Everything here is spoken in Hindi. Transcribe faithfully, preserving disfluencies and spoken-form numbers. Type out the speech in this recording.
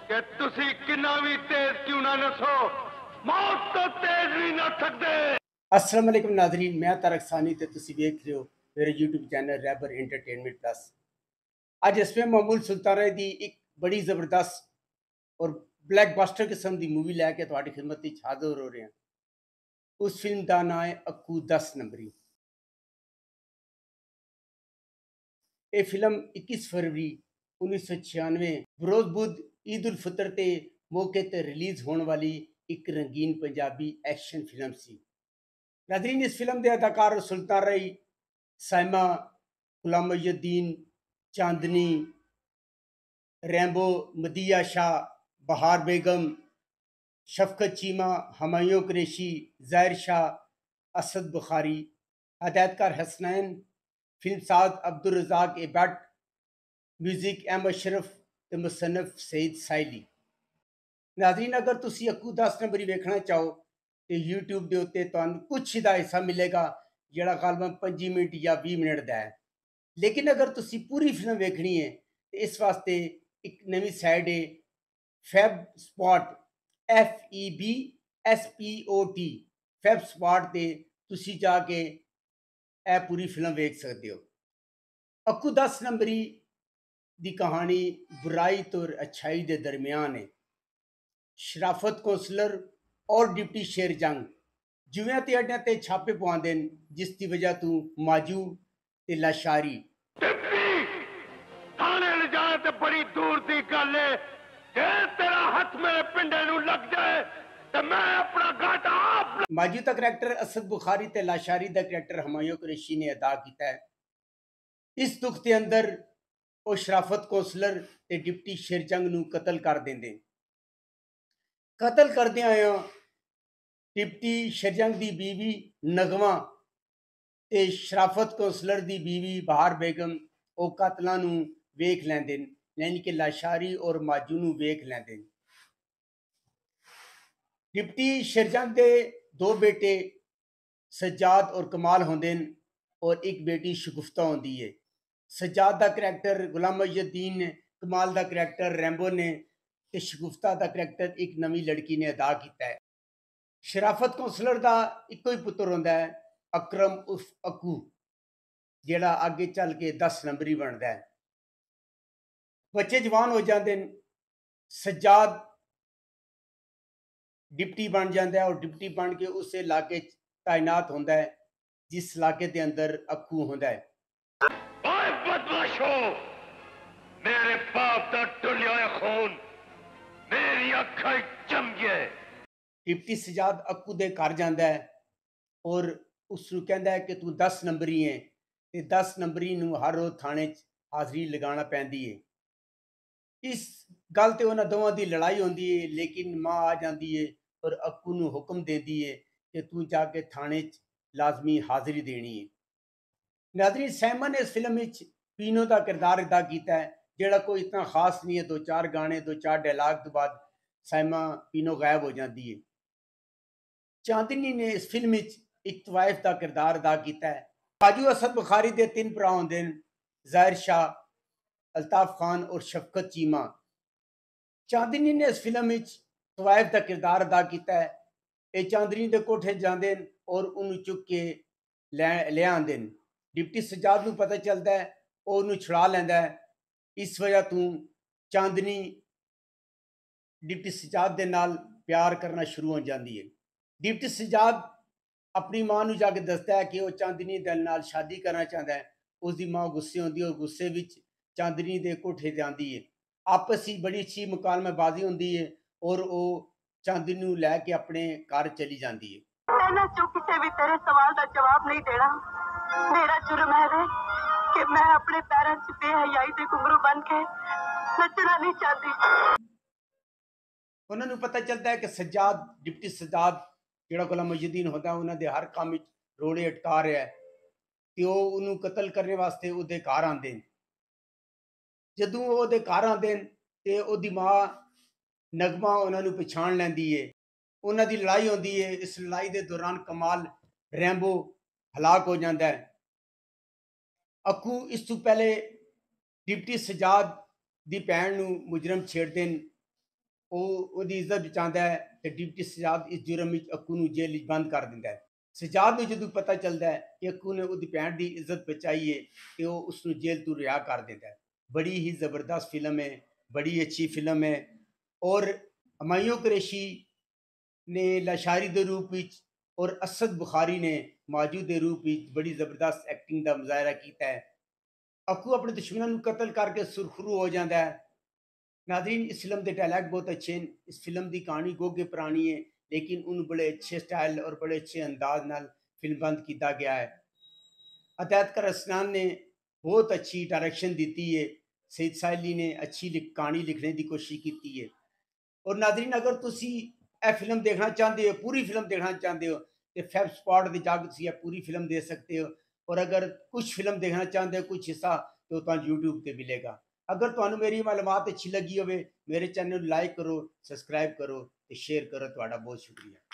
कि तुसी किन्ना भी तेज क्यों ना नसो, मौत तो तेज भी ना सकते। अस्सलाम वालेकुम नाज़रीन, मैं तारक सानी ते तुसी देख रहे हो मेरे यूट्यूब चैनल रैबर एंटरटेनमेंट प्लस। अज इस फिल्म मामूल सुल्ताना दी एक बड़ी जबरदस्त और ब्लैकबस्टर किस्म की मूवी लैके तुहाडी खिदमत विच हाज़र हो रहे हैं। उस फिल्म का नाम है अक्कू दस नंबरी। ये फिल्म इक्कीस फरवरी उन्नीस सौ छियानवे बरोज बुध ईद उल फितर के मौके पर रिलीज़ होने वाली एक रंगीन पंजाबी एक्शन फिल्म सी। नाज़रीन, इस फिल्म के अदाकार सुल्तान रई, साइमा, गुलाम मोहिउद्दीन, चांदनी, रैम्बो, मदिया शाह, बहार बेगम, शफकत चीमा, हमायूं कुरैशी, ज़ाहिर शाह, असद बुखारी, हदायतकार हसनैन, फिल्मसाज Abdul Razzaq A Bhatt, music M Ashraf ते मुसन्नफ सईद साइली। नाज़रीन, अगर तुसी अक्कू दस नंबरी वेखना चाहो तो यूट्यूब के उत्ते तुहानू कुछ दा हिस्सा मिलेगा जिहड़ा गालबन पंजी मिनट या बीस मिनट का है। लेकिन अगर तुसी पूरी फिल्म वेखनी है तो इस वास्ते एक नवी साइड है Fab Spot, F E B S P O T, Fab Spot ते तुसी जाके ए पूरी फिल्म वेख सकते हो। अक्कू दस नंबरी दी कहानी बुराई तो अच्छाई के दरमियान है। शराफत कौंसलर और डिप्टी शेर जंग जुवियां ते अड्डियां ते छापे पवांदे न, जिस दी वजह तू माजू ते लाशारी थाने ले जाए तो बड़ी दूर की गल है। जे तेरा हाथ मेरे पिंडे नू लग जाए तो मैं अपना घाटा आप। माजू का करैक्टर असद बुखारी ते लाशारी का करैक्टर हमायूं कुरैशी ने अदा किया है। इस दुख के अंदर वो शराफत कौंसलर ते डिप्टी शेरजंग नू कतल कर देंदे। कतल करदे आया डिप्टी शेरजंग की बीवी नगमा ते शराफत कौंसलर की बीवी बहार बेगम वो कातलों नू वेख लैंदे न, यानी कि लाशारी और माजू नू वेख लैंदे न। डिप्टी शेरजंग के दो बेटे सज्जाद और कमाल होंदे न और एक बेटी शगुफ्ता होंदी है। सज्जाद का करैक्टर गुलाम मोहिउद्दीन ने, कमाल का करैक्टर रैम्बो ने ते शगुफ्ता का करैक्टर एक नवी लड़की ने अदा किया है। शराफत कौंसलर का इको ही पुत्र होंदा है अकरम उफ अक्कू, जिहड़ा आगे चल के दस नंबरी बनता है। बच्चे जवान हो जाते हैं। सज्जाद डिप्टी बन जाता है और डिप्टी बन के उस इलाके तैनात होता है जिस इलाके के अंदर अक्कू होता है। ओए बदमाशो, मेरे बाप का टुलिया खून मेरी अखा जम गया। डिप्टी सज्जाद अक्कू दे घर जाता है और उसनू कहता है कि तू दस नंबरी है ते दस नंबरी नू हर रोज थाने हाजरी लगाना पैंदी है। इस गल ते उन्हां दोवां दी लड़ाई होंदी है, लेकिन माँ आ जाती है और अक्कू नू हुक्म देती है कि तू जाके थाने च लाजमी हाजरी देनी है। नाज़रीन, सैमा ने इस फिल्म में पीनो का किरदार अदा किया है, जोड़ा कोई इतना खास नहीं है। दो चार गाने, दो चार डायलॉग के बाद सैमा पीनो गायब हो जाती है। चांदनी ने इस फिल्म में एक तवाइफ का किरदार अदा किया है। बाजू असद बुखारी के तीन भरा होंदे न, ज़ाहिर शाह, अल्ताफ खान और शफकत चीमा। चांदनी ने इस फिल्म में तवाइफ का किरदार अदा किया है। ये चांदनी के कोठे जाते हैं और उन्हें चुक के लै ले आते हैं। डिप्टी सज्जाद को पता चलता है और उन्हें छुड़ा लेंदा है। इस वजह तू चांदनी डिप्टी सज्जाद के नाल प्यार करना शुरू हो जाती है। डिप्टी सज्जाद अपनी मां को जाके दसता है कि वह चांदनी दे नाल शादी करना चाहता है। उसकी मां गुस्से होती है और गुस्से में चांदनी के कोठे जाती है। आपस ही बड़ी अच्छी मुकालमेबाजी होती है और वो चांदनी लैके अपने घर चली जाती है। मैं जो किसी भी तेरे सवाल का जवाब नहीं देना। मेरा जुर्म है कि मैं अपने पैरों च बेहयाई के घुंघरू बन के नचना नहीं चाहती। उन्होंने पता चलता है कि सज्जाद डिप्टी सज्जाद जो गुलाम मोहिउद्दीन होता है उन्होंने हर काम रोड़े अटका रहा है तो उन्होंने कतल करने वास्ते वो घर आते हैं। जदों वो घर आते हैं तो वो माँ नगमा उन्होंने पछाण लैंदी है। उन्होंने लड़ाई होती है। इस लड़ाई के दौरान कमाल रैम्बो हलाक हो जाता है। अक्कू इस तू पहले डिप्टी सज्जाद की भैन नू मुजरम छेड़ते हैं ਉਹ ਉਹਦੀ ਇੱਜ਼ਤ ਬਚਾਉਂਦਾ ਹੈ ਤੇ ਡਿਪਟੀ ਸਜਾਦ ਇਸ ਜੁਰਮ ਵਿੱਚ ਅੱਕੂ ਨੂੰ ਜੇਲ੍ਹ ਵਿੱਚ ਬੰਦ ਕਰ ਦਿੰਦਾ ਹੈ। ਸਜਾਦ ਨੂੰ ਜਦੋਂ ਪਤਾ ਚੱਲਦਾ ਹੈ ਕਿ ਅੱਕੂ ਨੇ ਉਹਦੀ ਭੈਣ ਦੀ ਇੱਜ਼ਤ ਬਚਾਈ ਹੈ ਤੇ ਉਹ ਉਸ ਨੂੰ ਜੇਲ੍ਹ ਤੋਂ ਰਿਹਾ ਕਰ ਦਿੰਦਾ ਹੈ। बड़ी ही ज़बरदस्त फिल्म है, बड़ी अच्छी फिल्म है। और हमायूं कुरैशी ने लाशारी के रूप में और असद बुखारी ने माजू के रूप में बड़ी ज़बरदस्त एक्टिंग का मुजाहरा किया है। अक्कू अपने दुश्मनों को कतल करके सुरखरू हो जाता है। नाज़रीन, इस फिल्म के डायलॉग बहुत अच्छे हैं। इस फिल्म की कहानी गोगे पुरानी है, लेकिन उन बड़े अच्छे स्टाइल और बड़े अच्छे अंदाज नाल फिल्म बंद किया गया है। अतैतकर असनान ने बहुत अच्छी डायरेक्शन दी है। सईद साहिली ने अच्छी कहानी लिखने की कोशिश की है। और नाज़रीन, अगर तुसी यह फिल्म देखना चाहते हो, पूरी फिल्म देखना चाहते हो, तो फैब स्पॉट के जाकर तुसी यह पूरी फिल्म देख सकते हो। और अगर कुछ फिल्म देखना चाहते हो, कुछ हिस्सा, तो तुहानू यूट्यूब पर मिलेगा। अगर तुहानू मेरी मालूमात अच्छी लगी हो, मेरे चैनल लाइक करो, सबसक्राइब करो, तो शेयर करो। तुहाडा बहुत शुक्रिया।